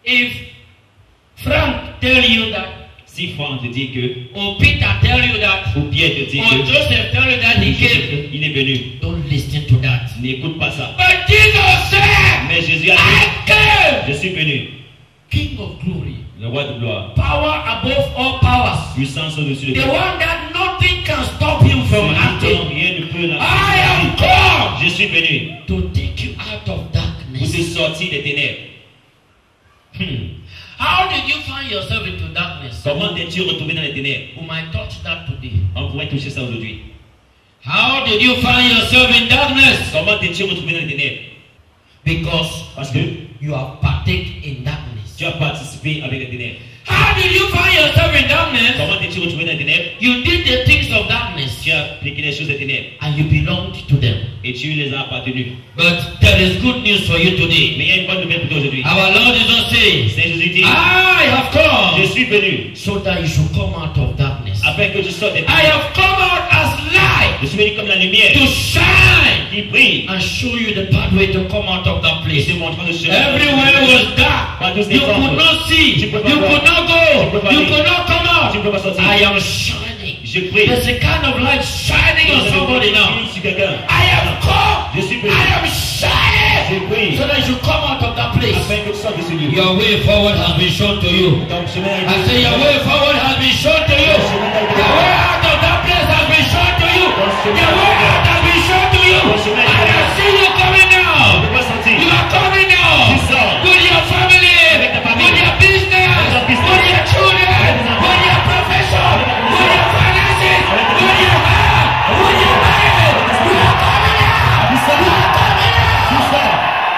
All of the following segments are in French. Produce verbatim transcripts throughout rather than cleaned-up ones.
If Frank tell you that, si Franck te dit que, or Peter tell you that, ou Pierre te dit or que, Joseph tell you that he came, il est venu, don't listen to that. n'écoute pas ça. But Jesus said, Mais Jésus a I dit, came, je suis venu, King of glory, le roi de gloire, power above all powers, puissance au-dessus de the tout. one that nothing can stop him from Celui dont acting. rien ne peut I l'arrêter. am come Je suis venu to take you out of pour te darkness. sortir des ténèbres. Hmm. How did you find yourself into darkness? Comment t'es-tu retrouvé dans les ténèbres? We might touch that today. On pourrait toucher ça aujourd'hui. How did you find yourself in darkness? Comment t'es-tu retrouvé dans les ténèbres? Because Parce que you have partaken in darkness. tu as participé avec les ténèbres. How did you find yourself in darkness? Comment t'es-tu retrouvé dans les ténèbres? You did the things of darkness Tu as appliqué les choses des ténèbres and you belonged to them. et tu les as appartenus. But there is good news for you today. Mais il y a une bonne nouvelle pour toi aujourd'hui. Our Lord Jesus says, Saint Jésus dit, I have je come suis venu so that you should come out of darkness. afin que tu sortes des I ténèbres. have come out as light Je suis venu comme la lumière to shine qui brille and show you the pathway to come out of that et place. te montrant le chemin. Everywhere was dark. You could not see. You could not go. You could not come out. Tu peux pas sortir. I am shining. Je brille. There's a kind of light shining on somebody now. Sur quelqu'un. I am come. Je suis venu. I am shining. Je brille So that you come out of that place. afin que tu sortes de ce lieu. Your way forward has been shown to you. Ton chemin I say your way forward has been shown to you. Your way out of that place has been shown to you. Your way out has been shown to you. I can see you coming now. Tu peux pas sortir. You are coming now. With your family. With your business. With your children. With your profession. With your finances. With your health. With your marriage. You are coming now. Tu sors. You are coming Tu now. sors.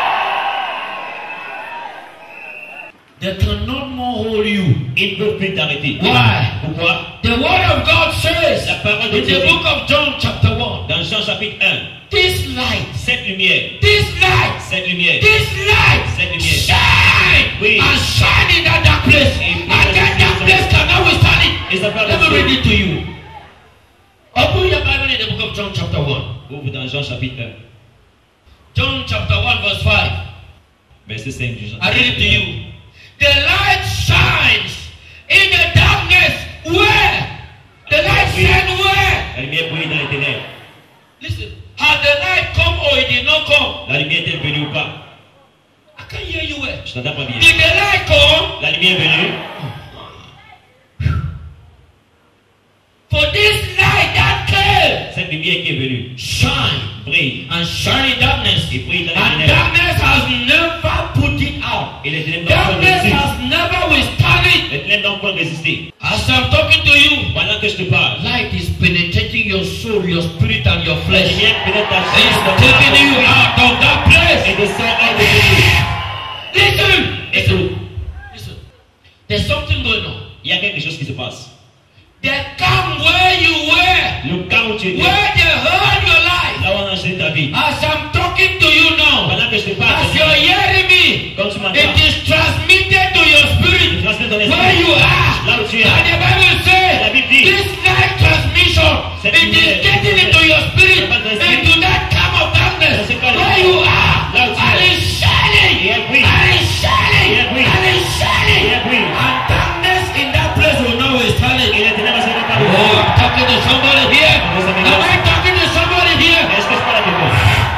They cannot more hold you. Ils ne peuvent plus t'arrêter. Why? Pourquoi? The word of God says La parole de in Dieu the dit book of John chapter one, dans Jean chapitre un, this light, cette lumière, this light, cette lumière, this light cette lumière, shine Oui. and shine in that dark place. Et- And then that place cannot withstand it. et ça parle Let me de read it to you. Open your Bible in the book of John chapter one. Ouvre dans Jean chapitre un, John chapter one verse five. verset cinq du Jean. I read it to you. The light shines in the darkness. Where? The light shines where? La lumière brille dans les ténèbres. Listen. Has the light come or it did not come? La lumière est-elle venue ou pas? I can't hear you well. Je t'entends pas bien. Did the light come? La lumière est venue. For this light that came, Cette lumière qui est venue shine brille and shine in darkness. et brille dans les And ténèbres. darkness has never put it out. Et les ténèbres n'ont pas Darkness résisté. has never withstood it. Les ténèbres n'ont pas résisté. As I'm talking to you, Pendant que je te parle, light is penetrating your soul, your spirit, and your la flesh. lumière pénètre ta chair, It's ton taking you âme, out of that et place. descend hors de Jésus. Listen, Écoute, listen, listen. There's something going on. il y a quelque chose qui se passe. They come where you were, Le cas où tu étais, where they heard your life. là où on a enchaîné ta vie. As I'm talking to you now, Pendant que je te parle, as you're hearing me, quand tu m'entends, it is transmitted to your je spirit transmets ton where you esprit. are. Là où tu es, And the Bible la says, Bible dit, this light transmission, Cette it is lumière, getting into your spirit, dans ton esprit, into that camp of darkness, dans ce cas-là, where you are, là où tu and es, it's shining, et elle brille, and it's shining, et elle brille, and it's shining, et elle brille. and darkness in that place will not withstand Et it. les ténèbres ne seront pas Oh, de I'm talking to somebody here. Am I talking to somebody here? Est-ce que je parle à quelqu'un?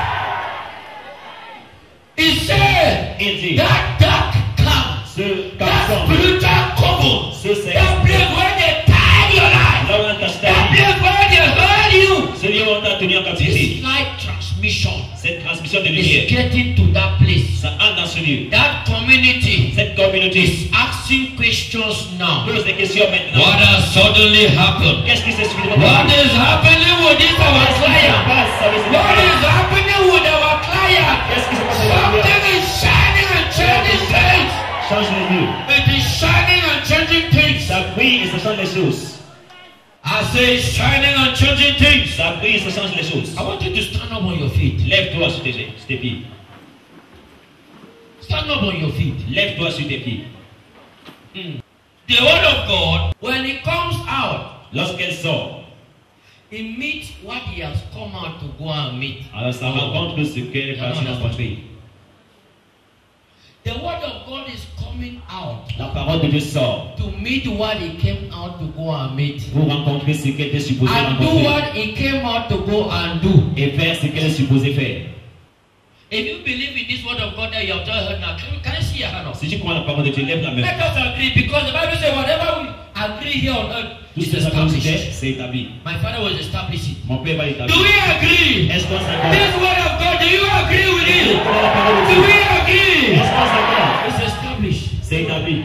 He said, Il dit, that dark camp, ce that garçon, spiritual coven, ce c'est that place where they tied your life, là où on t'a that staché, place where they hurt you. ce lieu où on t'a tenu en captivité, This light transmission cette transmission de is lumière, getting to that place. ça entre dans ce lieu. That community Cette communauté is asking questions now. pose des questions maintenant. What has suddenly happened? Qu'est-ce qui s'est suivi de What is happening with this our client? What is happening with our client? Qu'est-ce qui se passe avec la Something is shining and changing things. Change les lieux. It is shining and changing things. Ça brille et ça change les choses. I say it's shining and changing things. Ça brille et ça change les choses. I want you to stand up on your feet. Lève-toi sur tes, sur tes pieds. Stand up on your feet. Lève-toi sur tes pieds. Mm. The word of God, when it comes out, Lorsqu'elle sort, it meets what he has come out to go and meet. alors ça rencontre ce qu'elle est partie rencontrer. The word of God is coming La parole de Dieu sort to meet what he came out to go and meet. pour rencontrer ce qu'elle était supposée And do rencontrer what he came out to go and do. et faire ce qu'elle est supposée faire. If you believe in this word of God that you have told her now, can, can I see your hand up? Si tu crois la parole de Dieu, lève la main. Let us agree, because the Bible says whatever we agree here on earth Tout is ce que nous established. fait, c'est établi. My father was established. Mon père va Do l'établir. we agree? Est-ce qu'on s'accorde? This word of God, do you agree with Est-ce it? qu'on croit la parole de Do Dieu? we agree? Est-ce qu'on s'accorde? It's established. C'est établi.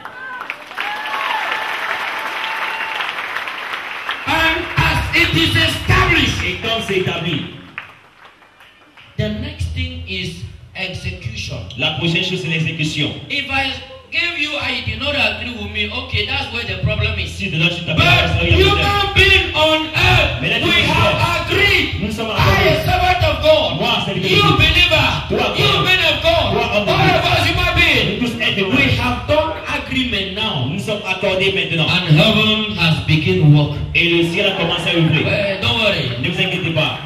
And as it is established, Et comme c'est établi, the next thing is execution. la prochaine chose c'est l'exécution. If I gave you, I did not agree with me, okay, that's where the problem is. Si dedans tu t'appelles But human being on earth, Mais là, tu we dis have quoi? agreed. Nous sommes I, a accordés. servant of God, Moi, serviteur de you Dieu. believer, Toi, you homme. man of God, Toi, homme de all Dieu. of us human beings, Tous êtres we humains. have done agreement now. Nous sommes accordés maintenant. And heaven has begun work. Et le ciel a commencé à ouvrir. Well, don't worry. Ne vous inquiétez pas.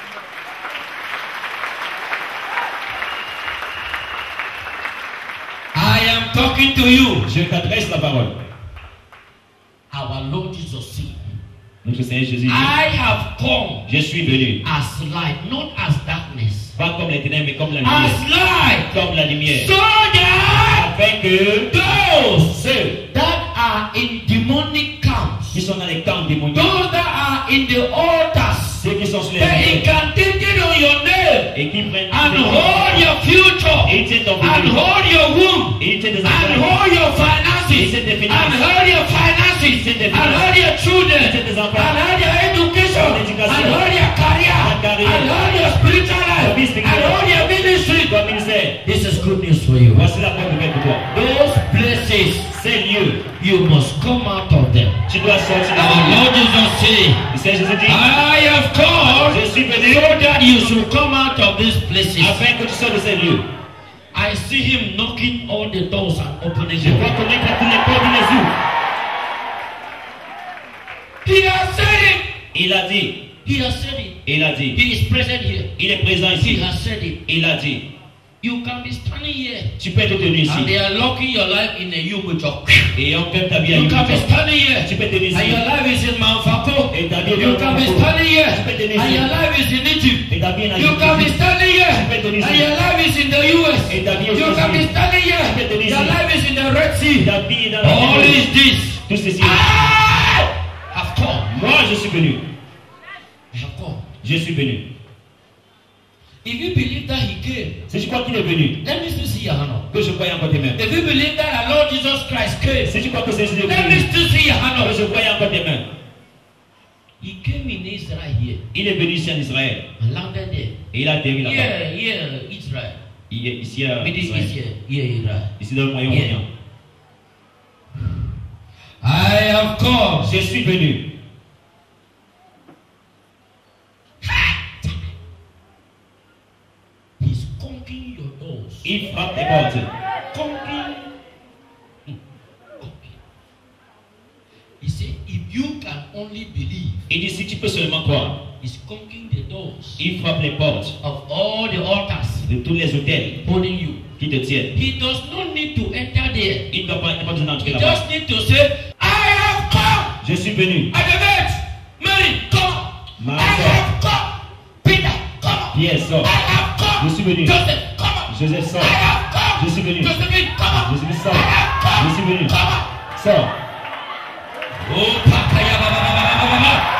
I am talking to you. Je t'adresse la parole. Our Lord Jesus said, Notre Seigneur Jésus dit, I have come je suis venu, as light, not as darkness. pas comme les ténèbres, mais comme la As lumière. light, Comme la lumière. so that Afin que those ceux that are in demonic camps, qui sont dans les camps démoniaques, those that are in the altars, ceux qui sont sur les they murs incantated on your name et qui prennent and des hold your future et ils tiennent ton and futur. hold your womb Et ils tiennent des and enfants. hold your finances Ils tiennent des and finances. hold your finances Ils tiennent des and finances. hold your children Ils tiennent des enfants. and hold your education Ton éducation. and hold your career Ta carrière. and hold your spiritual life Ton vie and spirituelle. hold your ministry. Ton ministère. This is good news for you. Voici la bonne nouvelle pour toi. Those places, Ces lieux, you must come out of them. tu dois sortir de Our ces lieux. Lord Jesus said, Le Seigneur Jésus dit, I have come je suis venu so that you should come out of these places. afin que tu sors de ces lieux. I see him knocking all the doors and opening Je them. vois connaître à tous les portes du les ouvre. He has said it. Il a dit, He has said it. il a dit, He is present here. il est présent He ici. has said it. Il a dit, You can be standing here tu peux te tenir and they ici. are locking your life in a Yumucho. Et on fait ta vie à You can be Yumucho. standing here Tu peux te tenir and ici. your life is in Mount Fako. Et ta vie est You dans can be le standing here Tu peux te tenir and your ici. life is in Egypt. Et ta vie est dans You can be le standing here Tu peux te tenir and ici. your life is in the U S. Et ta vie est You aux can be États-Unis. standing Tu peux te here. tenir Your ici. life is in the Red Sea. Ta vie est dans la All mer. is this. Tout ceci. I have come. Moi, je suis venu. I have come. Je suis venu. If you believe that he came, Si tu crois qu'il est venu, let me still see your hand up. que je crois encore tes mains. If you believe that our Lord Jesus Christ came, Si tu crois que c'est Jésus est let me venu, still see your hand que je up. crois encore tes mains. He came in Israel here Il est venu ici en Israël. and landed there. Et il a atterri là-bas. Yeah, yeah, Israel. Il est ici à Middle East Israël. here, yeah, Israel. Ici dans le Moyen-Orient. I have come. Je suis venu. He's conquering your doors. Il frappe tes portes. Conquering. Conquering. He said, if you can only believe, Il dit si tu peux seulement croire. he's conquering the doors Il frappe les portes of all the altars de tous les hôtels holding you. qui te tiennent. He does not need to enter there. Il ne doit pas, il n'a pas besoin d'entrer He là-bas. just need to say, I have come. Je suis venu. At the gate, Mary, come. Marie, I sors. have come. Peter, come. Pierre, sors. I have come. Je suis venu. Joseph, come. Joseph, sors. I have come. Je suis venu. Josephine, come. Joséphine, sors. I have come. Je suis venu. Come. Sors. Oh, Pakaya, ba, ba, ba, ba, ba, ba, ba.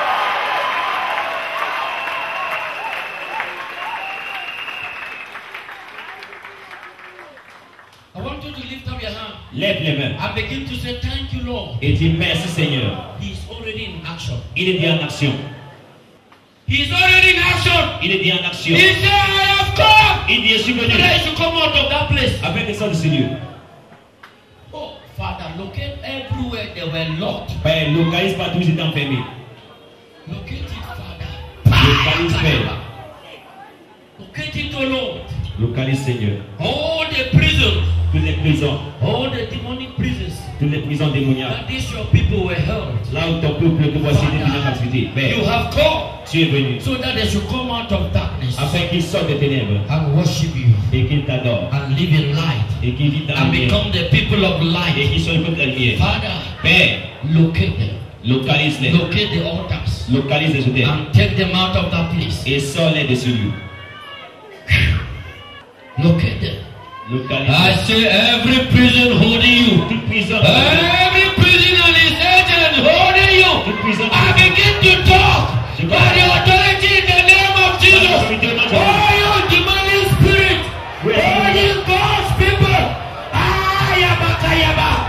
I want you to lift up your hand Lève les mains and begin to say, thank you, Lord. et dis merci Seigneur. He's already in action. Il est dit en action. He's already in action. Il est dit en action. He said, I have come. Il dit je suis venu. Today you should come out of that place. Afin que sorte de ce lieu. Oh, Father, locate everywhere they were locked. Père, localise partout où ils étaient enfermés. Locate it, Father. Localise Père. Locate it, oh Lord. Localise Seigneur. All the prisons Toutes les prisons, all the demonic prisons toutes les prisons démoniaques. that these your people were held. Là où ton peuple te voici depuis la captivité. Père, You have come tu es venu so that they should come out of darkness afin qu'ils sortent des ténèbres and worship you et qu'ils t'adorent and live in light et qu'ils vivent dans la and lumière become the people of et light. qu'ils soient le peuple de la lumière. Father, Père, locate them. localise-les, Locate the altars localise les hôtels and take them out of that place. et sors-les de ce lieu. Locate them. I Localise say every prison holding you. toute prison, Every prison and its agent holding you. toute prison. I begin to talk by the authority in the name of Jesus. All you demonic spirit, all you God's people. Ayabakayaba.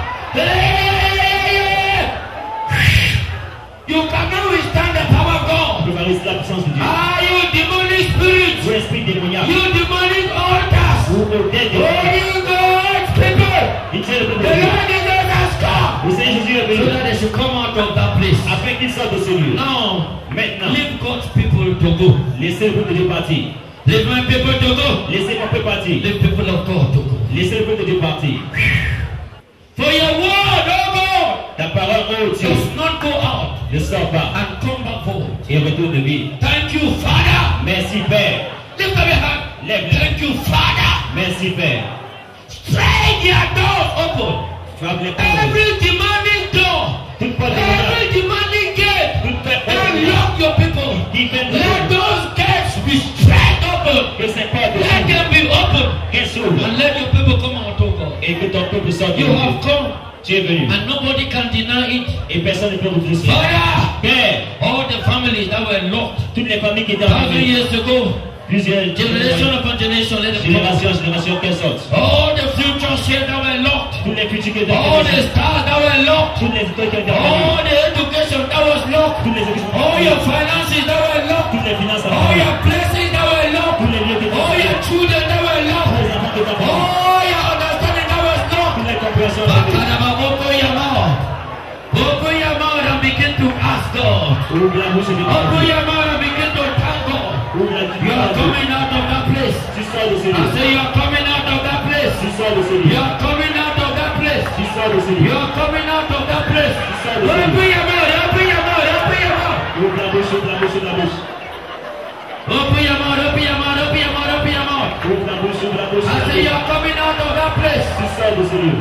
Hey! You cannot withstand the power of God. Je vais rester la puissance de Dieu. Ah, you demonic spirit, Vous esprit démoniaque, you demonic altars, vous hôtel all démoniaque, you God's people. il tient le peuple The de Dieu. Lord Jesus has come. Le Seigneur Jésus est So venu that they should come out of that place. afin qu'ils sortent de ce lieu. Now, Maintenant, leave God's people to go. laissez le peuple de Dieu partir. Leave my people to go. Laissez mon peuple partir. Leave people of God to go. Laissez le peuple de Dieu partir. For your word, oh God, Ta parole, oh Dieu, does not go out ne sort pas and come back forward. et retourne de vie. Thank you, Father. Merci Père. Lift up your hand. Lève-le. Thank you, Father. Merci Père. Strike their doors open. Frappe les portes. Every demanding door, Toute porte démoniaque. every demanding gate, Toute porte and démoniaque. lock your people. Qui fait Let those gates be straight open. que ces portes Let s'ouvrent. them be open. Qu'elles s'ouvrent. And let your people come out, oh God. Et que ton peuple sorte de You have vie. come, Tu es venu. and nobody can deny it. Et personne ne peut refuser cela. Father, Père, all the families that were locked toutes les familles qui étaient thousand enfermées, years ago, plusieurs generation upon generation, let them come. générations, générations, qu'elles sortent. All the futures here that were locked, Tous les futurs qui étaient all the enfermés, stars that were locked, toutes les étoiles qui étaient enfermées, all the education that was locked, toutes les églises, all your finances that were locked, toutes les finances all enfermées, your blessings that were locked, tous les lieux qui étaient all your enfermés, children that were tous locked, les enfants qui étaient enfermés, all your understanding that was locked. toutes les compréhensions enfermées. Bakadaba, open your mouth. Open your mouth and begin to ask God. Ouvre la bouche de Open Dieu. your mouth and begin to thank God. Ouvre la You are bouche de coming out of that place. Dieu. Tu sors de ce I lieu. say you are coming out of that place. Tu sors de ce You lieu. are coming out of that place. Tu sors de ce You lieu. are coming out of that place. sors de ce Open lieu. your mouth. Open your mouth. Open your mouth. Ouvre la bouche, ouvre la bouche, ouvre la bouche. Open your mouth. Open your mouth. Open your mouth. Open your mouth. Ouvre la bouche, ouvre la bouche. I say you are coming out of that place. Tu sors de ce lieu.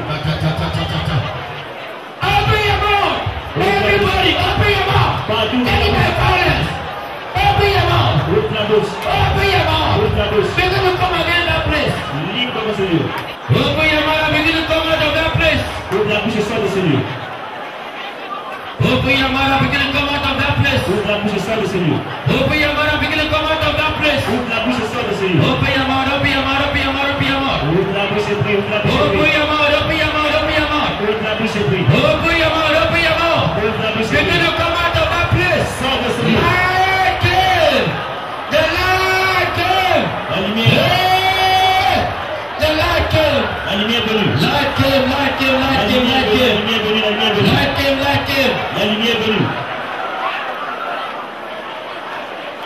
Open your mouth. Everybody, open your mouth. Partout. Anybody violence. Open your mouth. Ouvre la bouche. Open your mouth. Ouvre la bouche. Begin to come again that place. Libre dans ce lieu. Open your mouth and begin to come out of that place. Ouvre la bouche et sors de ce lieu. Open your mouth and begin to come out of that place. Ouvre la bouche et sors de ce lieu. Open your mouth and begin to come out of that place. Ouvre la bouche et sors de ce lieu. Open your mouth, open your mouth, open your mouth, open your mouth. Ouvre la bouche et prie, ouvre la bouche et Open prie. your mouth, open your mouth, open your mouth. Ouvre la bouche et prie. Open your mouth, open your mouth. Ouvre la bouche et Begin prie. to come out of that place. Sors de ce lieu. Light came. The light came. La lumière. Hey! The light came. La lumière est venue. Light came, light came, La light came, lumière light est venue. La came. lumière est venue. La lumière est venue. Light came, light came. La lumière est venue.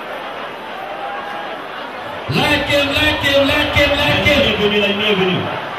Light came, light came, light came, La light lumière came. est venue. La lumière est venue.